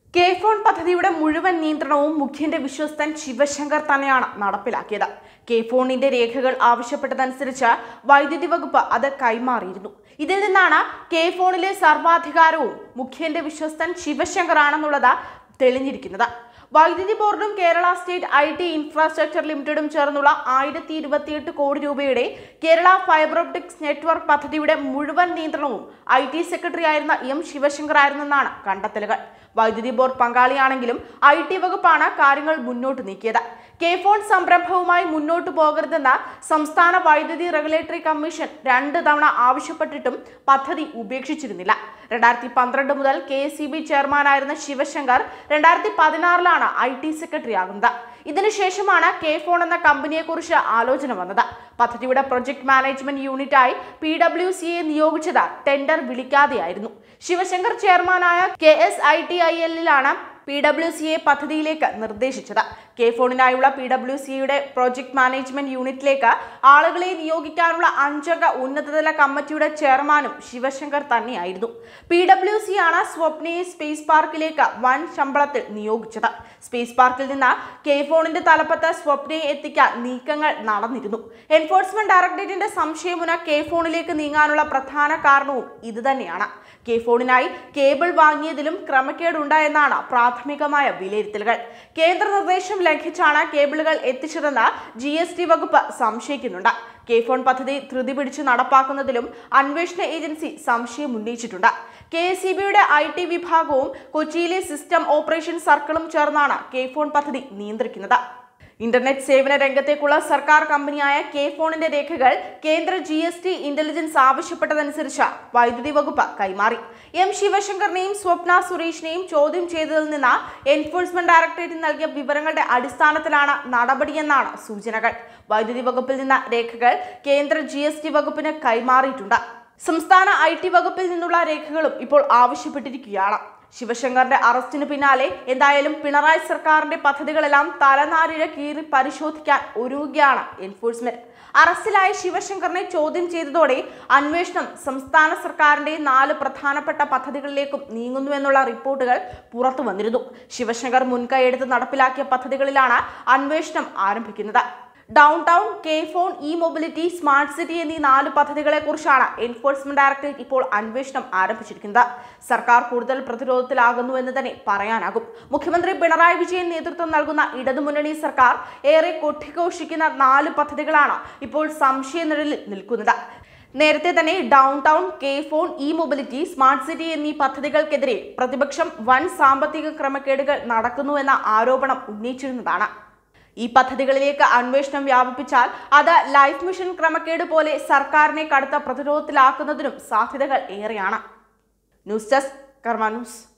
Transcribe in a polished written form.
കെ-ഫോൺ പദ്ധതിയുടെ മുഴുവൻ നിയന്ത്രണവും മുഖ്യന്റെ വിശ്വസ്തൻ ശിവശങ്കർ തന്നെയാണ് നടപ്പിലാക്കിയത്. കെ-ഫോണിന്റെ രേഖകൾ ആവശ്യപ്പെട്ടതനുസരിച്ച് വൈദ്യുതി വകുപ്പ് അത് കൈമാറിയിരുന്നു. ഇതിൽ നിന്നാണ് കെ-ഫോണിലെ സർവാധികാരവും മുഖ്യന്റെ വിശ്വസ്തൻ ശിവശങ്കർ ആണെന്നുള്ളത് തെളിഞ്ഞിരിക്കുന്നത്. വൈദ്യുതി ബോർഡും കേരള സ്റ്റേറ്റ് IT ഇൻഫ്രാസ്ട്രക്ചർ ലിമിറ്റഡും ചേർന്നുള്ള 1028 കോടി രൂപയുടെ കേരള ഫൈബർ ഒപ്റ്റിക്സ് നെറ്റ്വർക്ക് പദ്ധതിയുടെ മുഴുവൻ നിയന്ത്രണവും IT സെക്രട്ടറി ആയിരുന്ന M ശിവശങ്കർ ആയിരുന്നെന്നാണ് കണ്ടെത്തലുകൾ. വൈദ്യുതി ബോർഡ് പങ്കാളിയാണെങ്കിലും IT വകുപ്പാണ് കാര്യങ്ങൾ മുന്നോട്ട് നീക്കിയത്. കെ-ഫോൺ സംരംഭവുമായി മുന്നോട്ടു പോകരുതെന്ന് സംസ്ഥാന വൈദ്യുതി റെഗുലേറ്ററി കമ്മീഷൻ 2 തവണ ആവശ്യപ്പെട്ടിട്ടും പദ്ധതി ഉപേക്ഷിച്ചിരുന്നില്ല. 2012 മുതൽ KSEB ചെയർമാനായിരുന്ന ശിവശങ്കർ 2016 IT സെക്രട്ടറി ആകുന്നത്. ഇതിനുശേഷമാണ് കെ-ഫോൺ എന്ന കമ്പനിയെക്കുറിച്ച് ആലോചന വന്നത്. പദ്ധതിയുടെ പ്രൊജക്ട് മാനേജ്മെന്റ് യൂണിറ്റായി PWCയെ നിയോഗിച്ചത് ടെൻഡർ വിളിക്കാതെയായിരുന്നു. ശിവശങ്കർ ചെയർമാനായ KSITIL PWCയെ പദ്ധതിയിലേക്ക് നിർദ്ദേശിച്ചത്. കെ-ഫോണിനായുള്ള PWCയുടെ പ്രൊജക്ട് മാനേജ്മെന്റ് യൂണിറ്റിലേക്ക് ആളുകളെ നിയോഗിക്കാനുള്ള 5-അംഗ ഉന്നതതല കമ്മിറ്റിയുടെ ചെയർമാനും ശിവശങ്കർ തന്നെയായിരുന്നു. PWC ആണ് സ്വപ്നയെ സ്പേസ് പാർക്കിലേക്ക് വൻ ശമ്പളത്തിൽ നിയോഗിച്ചത്. സ്പേസ് പാർക്കിൽ നിന്ന് കെ-ഫോണിന്റെ തലപ്പത്ത് സ്വപ്നയെ എത്തിക്കാൻ നീക്കങ്ങൾ നടന്നിരുന്നു. എൻഫോഴ്സ്മെന്റ് ഡയറക്ടറേറ്റിന്റെ സംശയമുന കെ-ഫോണിലേക്ക് നീങ്ങാനുള്ള പ്രധാന കാരണവും ഇതുതന്നെയാണ്. കെ-ഫോണിനായി കേബിൾ വാങ്ങിയതിലും ക്രമക്കേടുണ്ടായെന്നാണ് പ്രാഥമികമായ വിലയിരുത്തലുകൾ. കേന്ദ്ര നിർദ്ദേശം ലംഘിച്ചാണ് കേബിളുകൾ എത്തിച്ചതെന്ന് GST വകുപ്പ് സംശയിക്കുന്നുണ്ട്. കെ-ഫോൺ പദ്ധതി ധൃതി പിടിച്ച് നടപ്പാക്കുന്നതിലും അന്വേഷണ ഏജൻസി സംശയം ഉന്നയിച്ചിട്ടുണ്ട്. KSEBയുടെ IT വിഭാഗവും കൊച്ചിയിലെ സിസ്റ്റം ഓപ്പറേഷൻ സർക്കിളും ചേർന്നാണ് കെ-ഫോൺ പദ്ധതി നിയന്ത്രിക്കുന്നത്. ഇന്റർനെറ്റ് സേവന രംഗത്തേക്കുള്ള സർക്കാർ കമ്പനിയായ കെ-ഫോണിന്റെ രേഖകൾ കേന്ദ്ര GST ഇന്റലിജൻസ് ആവശ്യപ്പെട്ടതനുസരിച്ച് വൈദ്യുതി വകുപ്പ് കൈമാറി. M ശിവശങ്കറിനെയും സ്വപ്ന സുരേഷിനെയും ചോദ്യം ചെയ്തതിൽ നിന്ന് എൻഫോഴ്സ്മെന്റ് ഡയറക്ടറേറ്റ് നൽകിയ വിവരങ്ങളുടെ അടിസ്ഥാനത്തിലാണ് നടപടിയെന്നാണ് സൂചനകൾ. വൈദ്യുതി വകുപ്പിൽ നിന്ന് രേഖകൾ കേന്ദ്ര GST വകുപ്പിന് കൈമാറിയിട്ടുണ്ട്. സംസ്ഥാന IT വകുപ്പിൽ നിന്നുള്ള രേഖകളും ഇപ്പോൾ ആവശ്യപ്പെട്ടിരിക്കുകയാണ്. ശിവശങ്കറിന്റെ അറസ്റ്റിന് പിന്നാലെ എന്തായാലും പിണറായി സർക്കാരിന്റെ പദ്ധതികളെല്ലാം തലനാരിഴ കീറി പരിശോധിക്കാൻ ഒരുങ്ങുകയാണ് എൻഫോഴ്സ്മെന്റ്. അറസ്റ്റിലായ ശിവശങ്കറിനെ ചോദ്യം ചെയ്തതോടെ അന്വേഷണം സംസ്ഥാന സർക്കാരിന്റെ 4 പ്രധാനപ്പെട്ട പദ്ധതികളിലേക്കും നീങ്ങുന്നുവെന്നുള്ള റിപ്പോർട്ടുകൾ പുറത്തു വന്നിരുന്നു. ശിവശങ്കർ മുൻകൈയെടുത്ത് നടപ്പിലാക്കിയ പദ്ധതികളിലാണ് അന്വേഷണം ആരംഭിക്കുന്നത്. Downtown, KFON, e mobility, smart city എന്നീ 4 പദ്ധതികളെ കുറിച്ചാണ് എൻഫോഴ്സ്മെന്റ് ഡയറക്ടറേറ്റ് ഇപ്പോൾ അന്വേഷണം ആരംഭിച്ചിരിക്കുന്നത്. സർക്കാർ കൂടുതൽ പ്രതിരോധത്തിലാകുന്നു എന്ന് തന്നെ പറയാനാകും. മുഖ്യമന്ത്രി പിണറായി വിജയൻ നേതൃത്വം നൽകുന്ന ഇടതുമുന്നണി സർക്കാർ ഏറെ കൊട്ടിഘോഷിക്കുന്ന 4 പദ്ധതികളാണ് ഇപ്പോൾ സംശയനിഴലിൽ നിൽക്കുന്നത്. നേരത്തെ തന്നെ downtown, KFON, e mobility, smart city എന്നീ പദ്ധതികൾക്കെതിരെ പ്രതിപക്ഷം വൻ സാമ്പത്തിക ക്രമക്കേടുകൾ നടക്കുന്നുവെന്ന ആരോപണം ഉന്നയിച്ചിരുന്നതാണ്. ഈ പദ്ധതികളിലേക്ക് അന്വേഷണം വ്യാപിപ്പിച്ചാൽ അത് ലൈഫ് മിഷൻ ക്രമക്കേട് പോലെ സർക്കാരിനെ കടുത്ത പ്രതിരോധത്തിലാക്കുന്നതിനും സാധ്യതകൾ ഏറെയാണ്. News desk Karma news.